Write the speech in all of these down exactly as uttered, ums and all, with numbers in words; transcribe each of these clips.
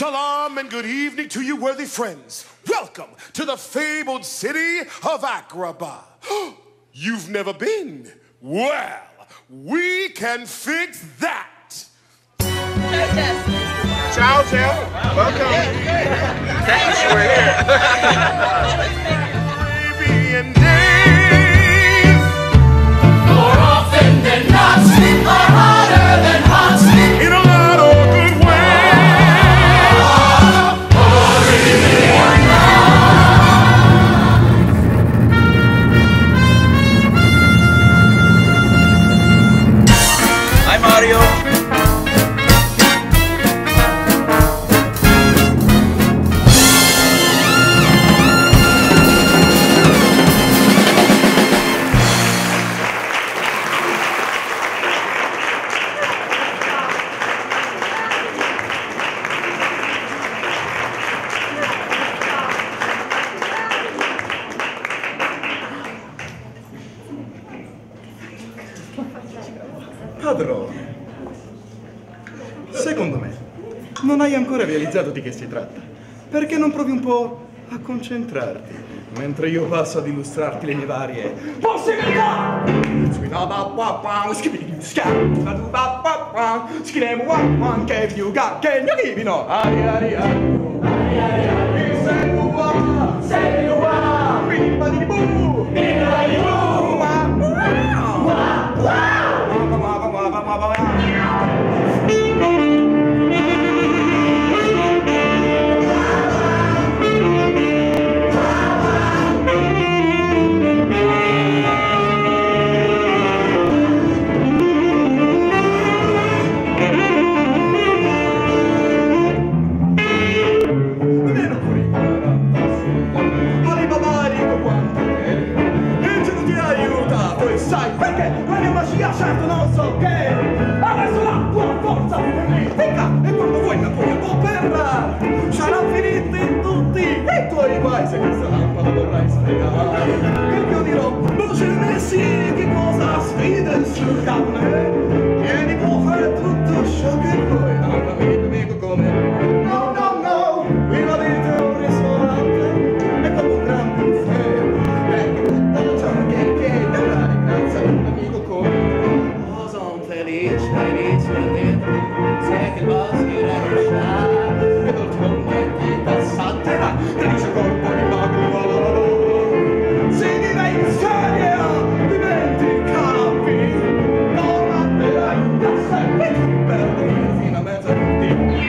Salam and good evening to you, worthy friends. Welcome to the fabled city of Agrabah. You've never been? Well, we can fix that. Ciao, Jeff. Welcome. Thanks for here. Arabian days. More often than not, are harder than hot. In a lot of good Hi, Mario. Padrone, secondo me non hai ancora realizzato di che si tratta. Perché non provi un po' a concentrarti mentre io passo ad illustrarti le mie varie possibilità? Certo non so che adesso la tua forza mimetica e quando vuoi la puoi operare saranno finiti tutti i tuoi guai se questa lampada vorrai spiegare perché io dirò non ce ne sì che cosa sfide sul carne tieni può fare tutto ciò che vuoi non capite mica come no no no qui va dentro un ristorante è come un gran buffet perché tutta ciò che chiede la ringraza un amico come felice, felice, felice, sai che boschi era lasciare e d'altronde ti passaterà felice colpo di mago si diventa seria diventi capi non matterai da sempre per venire fino a mezzanotte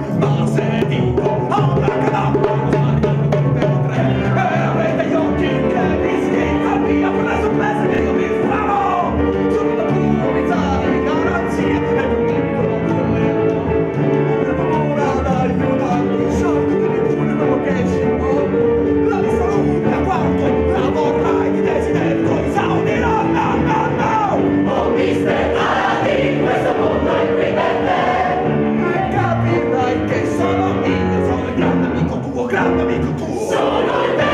Io grande amico tuo. Sono il